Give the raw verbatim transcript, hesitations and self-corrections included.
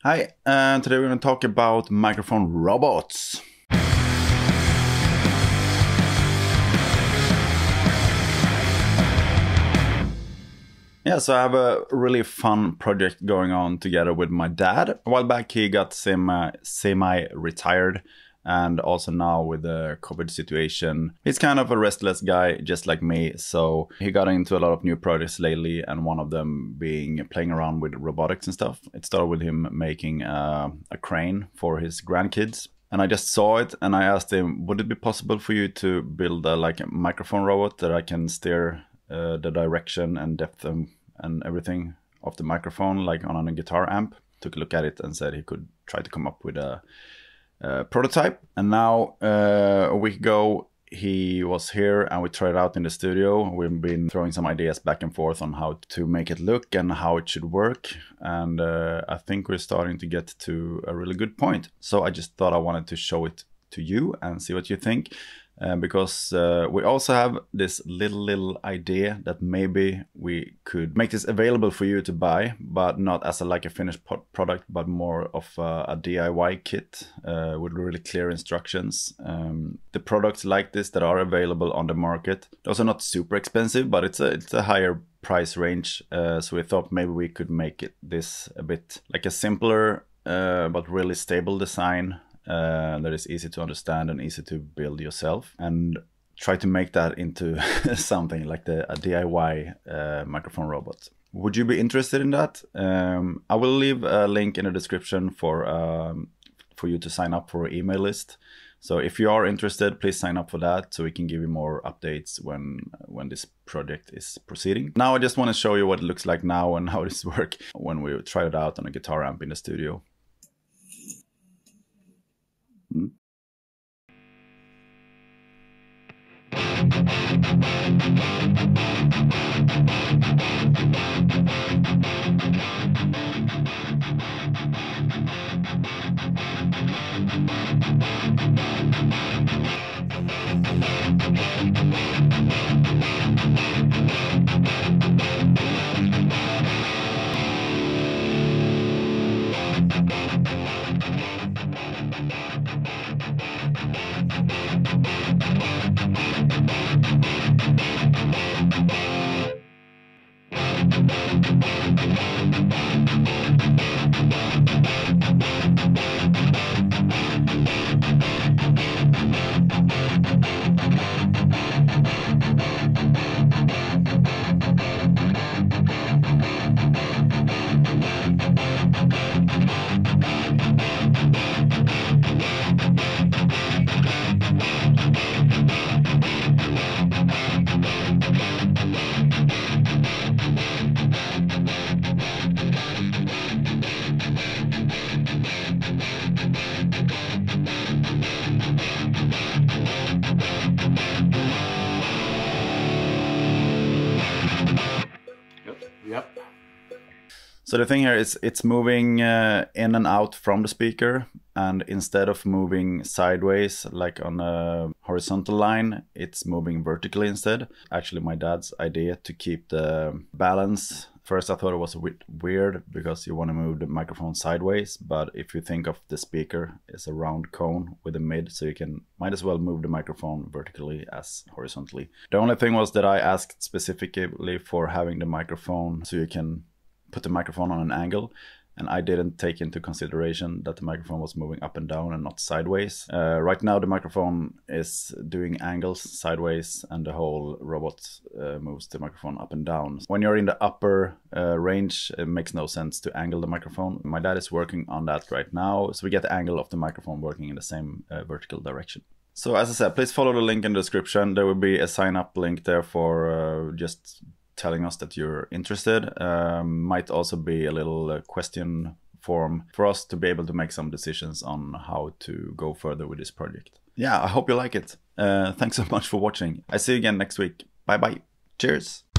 Hi, uh, today we're going to talk about microphone robots. Yeah, so I have a really fun project going on together with my dad. A while back he got semi, semi-retired, and also now with the COVID situation, he's kind of a restless guy just like me. So he got into a lot of new projects lately, and one of them being playing around with robotics and stuff. It started with him making uh, a crane for his grandkids. And I just saw it and I asked him, would it be possible for you to build a, like a microphone robot that I can steer uh, the direction and depth and, and everything of the microphone like on a guitar amp? Took a look at it and said he could try to come up with a Uh, prototype. And now uh, a week ago he was here and we tried it out in the studio. We've been throwing some ideas back and forth on how to make it look and how it should work, and uh, I think we're starting to get to a really good point. So I just thought I wanted to show it to you and see what you think. Uh, because uh, we also have this little little idea that maybe we could make this available for you to buy, but not as a like a finished product, but more of a, a D I Y kit uh, with really clear instructions. Um, the products like this that are available on the market, those are not super expensive, but it's a it's a higher price range. Uh, so we thought maybe we could make it this a bit like a simpler uh, but really stable design. Uh, that is easy to understand and easy to build yourself, and try to make that into something like the a D I Y uh, microphone robot. Would you be interested in that? Um, I will leave a link in the description for um, for you to sign up for our email list. So if you are interested, please sign up for that so we can give you more updates when when this project is proceeding. Now I just want to show you what it looks like now and how this works when we try it out on a guitar amp in the studio. Hmm. Yep. So the thing here is it's moving uh, in and out from the speaker, and instead of moving sideways like on a horizontal line, it's moving vertically instead. Actually my dad's idea to keep the balance. First I thought it was a bit weird because you want to move the microphone sideways, but if you think of the speaker as a round cone with a mid, so you can might as well move the microphone vertically as horizontally. The only thing was that I asked specifically for having the microphone so you can put the microphone on an angle, and I didn't take into consideration that the microphone was moving up and down and not sideways. Uh, right now the microphone is doing angles sideways, and the whole robot uh, moves the microphone up and down. When you're in the upper uh, range, it makes no sense to angle the microphone. My dad is working on that right now, so we get the angle of the microphone working in the same uh, vertical direction. So as I said, please follow the link in the description. There will be a sign up link there for uh, just telling us that you're interested. Um, might also be a little uh, question form for us to be able to make some decisions on how to go further with this project. Yeah, I hope you like it. Uh, thanks so much for watching. I see you again next week. Bye bye. Cheers.